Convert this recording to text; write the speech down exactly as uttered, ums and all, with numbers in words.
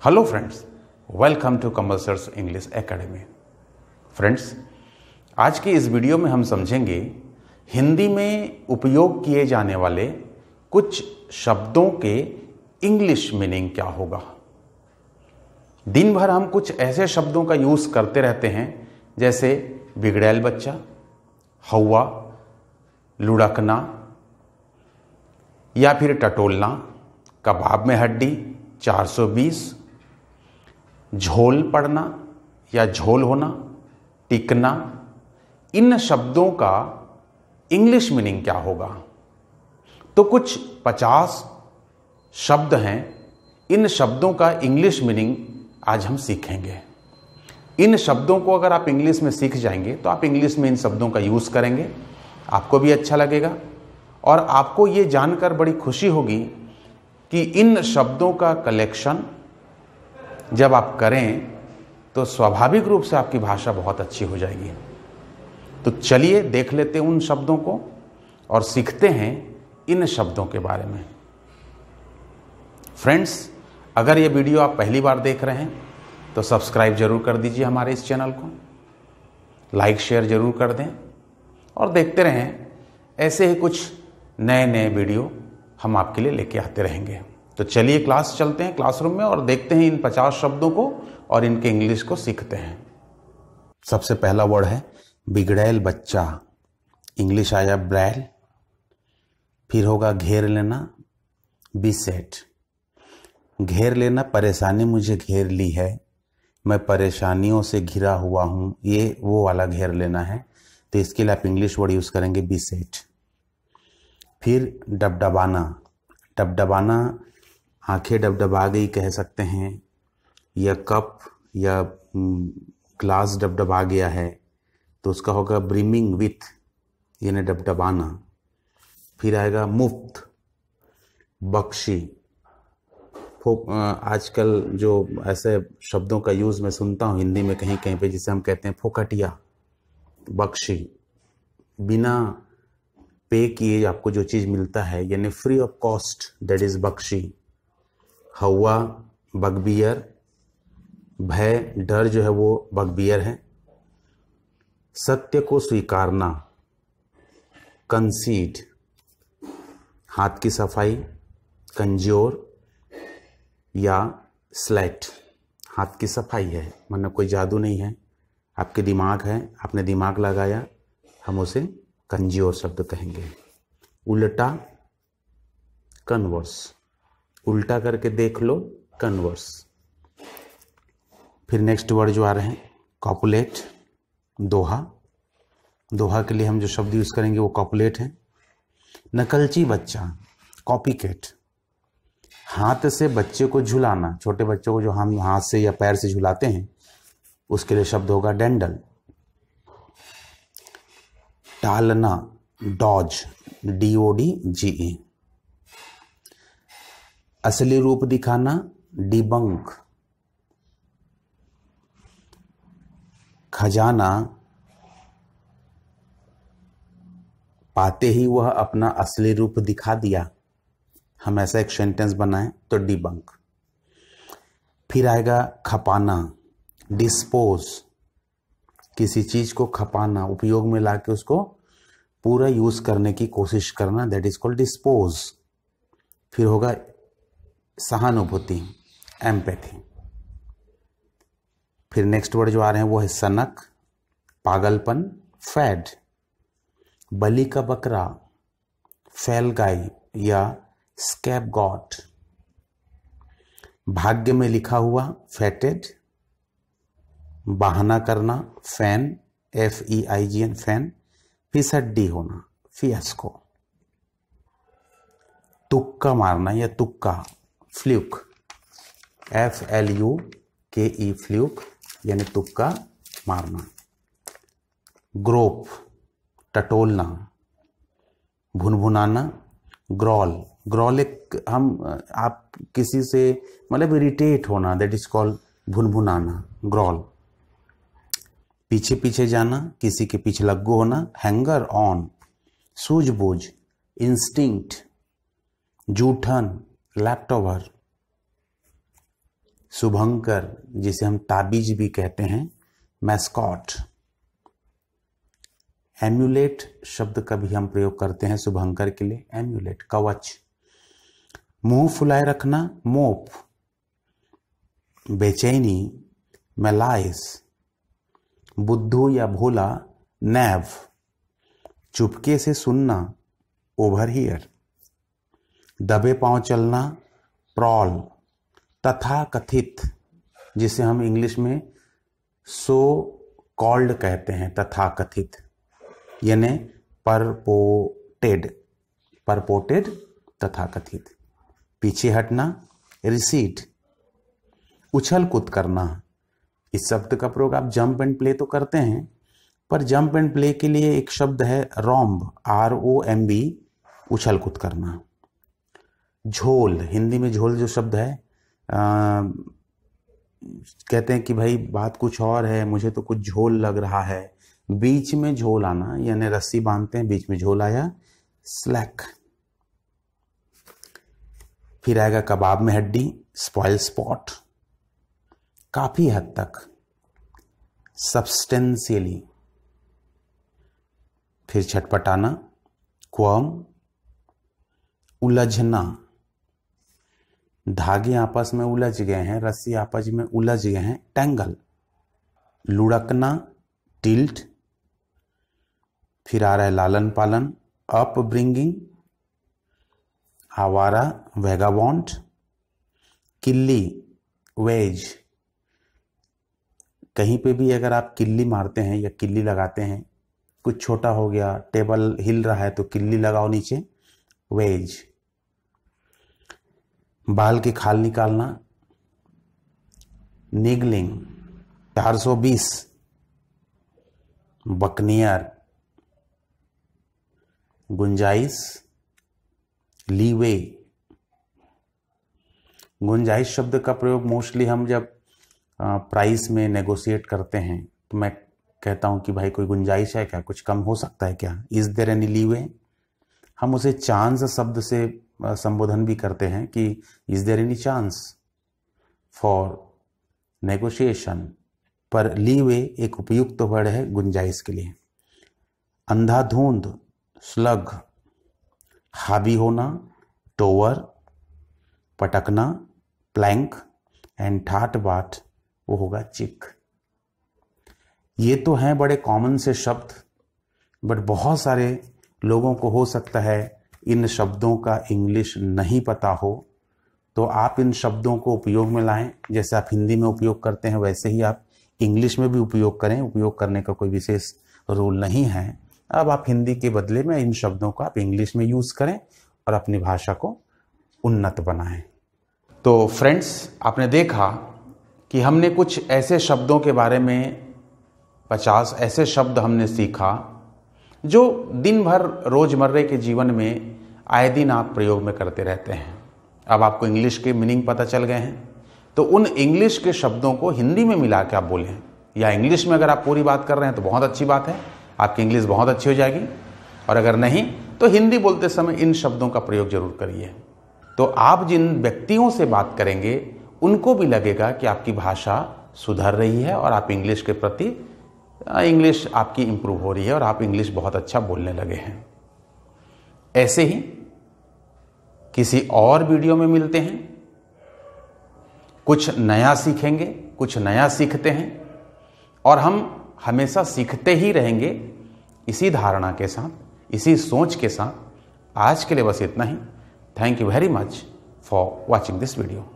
Hello friends, welcome to Kamal sir's English academy. Friends, आज की इस वीडियो में हम समझेंगे हिंदी में उपयोग किए जाने वाले कुछ शब्दों के इंग्लिश मीनिंग क्या होगा। दिन भर हम कुछ ऐसे शब्दों का यूज़ करते रहते हैं जैसे बिगड़ैल बच्चा, हौवा, लुढ़कना या फिर टटोलना, कबाब में हड्डी, चार सौ बीस, झोल पड़ना या झोल होना, टिकना। इन शब्दों का इंग्लिश मीनिंग क्या होगा? तो कुछ पचास शब्द हैं, इन शब्दों का इंग्लिश मीनिंग आज हम सीखेंगे। इन शब्दों को अगर आप इंग्लिश में सीख जाएंगे तो आप इंग्लिश में इन शब्दों का यूज़ करेंगे, आपको भी अच्छा लगेगा और आपको ये जानकर बड़ी खुशी होगी कि इन शब्दों का कलेक्शन जब आप करें तो स्वाभाविक रूप से आपकी भाषा बहुत अच्छी हो जाएगी। तो चलिए देख लेते हैं उन शब्दों को और सीखते हैं इन शब्दों के बारे में। फ्रेंड्स, अगर ये वीडियो आप पहली बार देख रहे हैं तो सब्सक्राइब जरूर कर दीजिए हमारे इस चैनल को, लाइक शेयर जरूर कर दें और देखते रहें। ऐसे ही कुछ नए नए वीडियो हम आपके लिए लेके आते रहेंगे। तो चलिए क्लास चलते हैं, क्लासरूम में, और देखते हैं इन पचास शब्दों को और इनके इंग्लिश को सीखते हैं। सबसे पहला वर्ड है बिगड़ैल बच्चा, इंग्लिश आया ब्रैल। फिर होगा घेर लेना, बीसेट। घेर लेना, परेशानी मुझे घेर ली है, मैं परेशानियों से घिरा हुआ हूँ, ये वो वाला घेर लेना है, तो इसके लिए आप इंग्लिश वर्ड यूज़ करेंगे बीसेट। फिर डबडबाना, डबडबाना आंखें डबडबा गई कह सकते हैं, या कप या ग्लास डबडबा गया है तो उसका होगा ब्रिमिंग विथ, यानी डबडबाना। फिर आएगा मुफ्त, बख्शी। आजकल जो ऐसे शब्दों का यूज़ मैं सुनता हूँ हिंदी में कहीं कहीं पे, जिसे हम कहते हैं फोकटिया, बख्शी। बिना पे किए आपको जो चीज़ मिलता है, यानी free of cost, that is बख्शी। हवा, बगबियर। भय, डर जो है वो बगबियर है। सत्य को स्वीकारना, कंसीड। हाथ की सफाई, कंजोर या स्लेट। हाथ की सफाई है, मतलब कोई जादू नहीं है, आपके दिमाग है, आपने दिमाग लगाया, हम उसे कंजोर शब्द कहेंगे। उल्टा, कन्वर्स। उल्टा करके देख लो, कन्वर्स। फिर नेक्स्ट वर्ड जो आ रहे हैं कॉपुलेट, दोहा। दोहा के लिए हम जो शब्द यूज़ करेंगे वो कॉपुलेट है। नकलची बच्चा, कॉपीकैट। हाथ से बच्चे को झुलाना, छोटे बच्चों को जो हम हाथ से या पैर से झुलाते हैं उसके लिए शब्द होगा डेंडल। टालना, dodge, D O D G E. असली रूप दिखाना, डिबंक। खजाना, पाते ही वह अपना असली रूप दिखा दिया, हम ऐसा एक सेंटेंस बनाएं तो डिबंक। फिर आएगा खपाना, डिस्पोज। किसी चीज को खपाना, उपयोग में लाके उसको पूरा यूज करने की कोशिश करना, दैट इज कॉल्ड डिस्पोज। फिर होगा सहानुभूति, एम्पैथी। फिर नेक्स्ट वर्ड जो आ रहे हैं वो है सनक, पागलपन, फैड। बलि का बकरा, फैल गाय या स्कैपगॉट। भाग्य में लिखा हुआ, फेटेड। बहाना करना, feign, F E I G N, feign. फिसड्डी होना, फियास्को। तुक्का मारना या तुक्का, फ्लूक, एफ एल यू के ई, फ्लूक, यानी तुक्का मारना। ग्रोप, टटोलना। भुनभुनाना, ग्रॉल। ग्रॉल एक हम आप किसी से मतलब इरिटेट होना, दैट इज कॉल्ड भुनभुनाना, ग्रॉल। पीछे पीछे जाना, किसी के पीछे लग्गू होना, हैंगर ऑन। सूझबूझ, इंस्टिंक्ट। जूठन, लैप्टोवर। शुभंकर जिसे हम ताबीज भी कहते हैं, मैस्कॉट। एम्यूलेट शब्द का भी हम प्रयोग करते हैं शुभंकर के लिए, एम्यूलेट कवच। मुंह फुलाए रखना, मोप। बेचैनी, मेलाइस। बुद्धू या भोला, नैव। चुपके से सुनना, ओवर हियर। दबे पांव चलना, प्रॉल। तथा कथित जिसे हम इंग्लिश में सो कॉल्ड कहते हैं, तथा कथित यानी परपोटेड, परपोटेड तथा कथित। पीछे हटना, रिसीट। उछल कूद करना, इस शब्द का प्रयोग आप जंप एंड प्ले तो करते हैं, पर जंप एंड प्ले के लिए एक शब्द है romp, R O M B, उछल कूद करना। झोल, हिंदी में झोल जो शब्द है, आ, कहते हैं कि भाई बात कुछ और है, मुझे तो कुछ झोल लग रहा है। बीच में झोल आना, यानी रस्सी बांधते हैं, बीच में झोल आया, स्लैक। फिर आएगा कबाब में हड्डी, स्पॉइल स्पॉट। काफी हद तक, सब्सटेंशियली। फिर छटपटाना, क्वम। उलझना, धागे आपस में उलझ गए हैं, रस्सी आपस में उलझ गए हैं, टैंगल। लुढ़कना, टिल्ट। फिर आ रहा है लालन पालन, अप ब्रिंगिंग। आवारा, वेगाबॉन्ड। किल्ली, वेज। कहीं पे भी अगर आप किल्ली मारते हैं या किल्ली लगाते हैं, कुछ छोटा हो गया, टेबल हिल रहा है तो किल्ली लगाओ नीचे, वेज। बाल की खाल निकालना, निगलिंग। चार सौ बीस, बकनियर। गुंजाइश, लीवे। गुंजाइश शब्द का प्रयोग मोस्टली हम जब प्राइस में नेगोशिएट करते हैं तो मैं कहता हूं कि भाई कोई गुंजाइश है क्या, कुछ कम हो सकता है क्या, इज देयर एनी लीवे। हम उसे चांस शब्द से संबोधन भी करते हैं कि is there any chance for negotiation, पर लीवे एक उपयुक्त तो वर्ड है गुंजाइश के लिए। अंधाधुंध, स्लग। हावी होना, टोवर। पटकना, प्लैंक। एंड ठाट बाट, वो होगा चिक। ये तो हैं बड़े कॉमन से शब्द, बट बहुत सारे लोगों को हो सकता है इन शब्दों का इंग्लिश नहीं पता हो, तो आप इन शब्दों को उपयोग में लाएं। जैसे आप हिंदी में उपयोग करते हैं वैसे ही आप इंग्लिश में भी उपयोग करें। उपयोग करने का कोई विशेष रूल नहीं है। अब आप हिंदी के बदले में इन शब्दों को आप इंग्लिश में यूज करें और अपनी भाषा को उन्नत बनाएं। तो फ्रेंड्स, आपने देखा कि हमने कुछ ऐसे शब्दों के बारे में, पचास ऐसे शब्द हमने सीखा जो दिन भर रोजमर्रे के जीवन में आए दिन आप प्रयोग में करते रहते हैं। अब आपको इंग्लिश के मीनिंग पता चल गए हैं, तो उन इंग्लिश के शब्दों को हिंदी में मिला के आप बोलें, या इंग्लिश में अगर आप पूरी बात कर रहे हैं तो बहुत अच्छी बात है, आपकी इंग्लिश बहुत अच्छी हो जाएगी। और अगर नहीं तो हिंदी बोलते समय इन शब्दों का प्रयोग जरूर करिए। तो आप जिन व्यक्तियों से बात करेंगे उनको भी लगेगा कि आपकी भाषा सुधर रही है और आप इंग्लिश के प्रति, इंग्लिश आपकी इंप्रूव हो रही है और आप इंग्लिश बहुत अच्छा बोलने लगे हैं। ऐसे ही किसी और वीडियो में मिलते हैं, कुछ नया सीखेंगे, कुछ नया सीखते हैं, और हम हमेशा सीखते ही रहेंगे इसी धारणा के साथ, इसी सोच के साथ। आज के लिए बस इतना ही। Thank you very much for watching this video.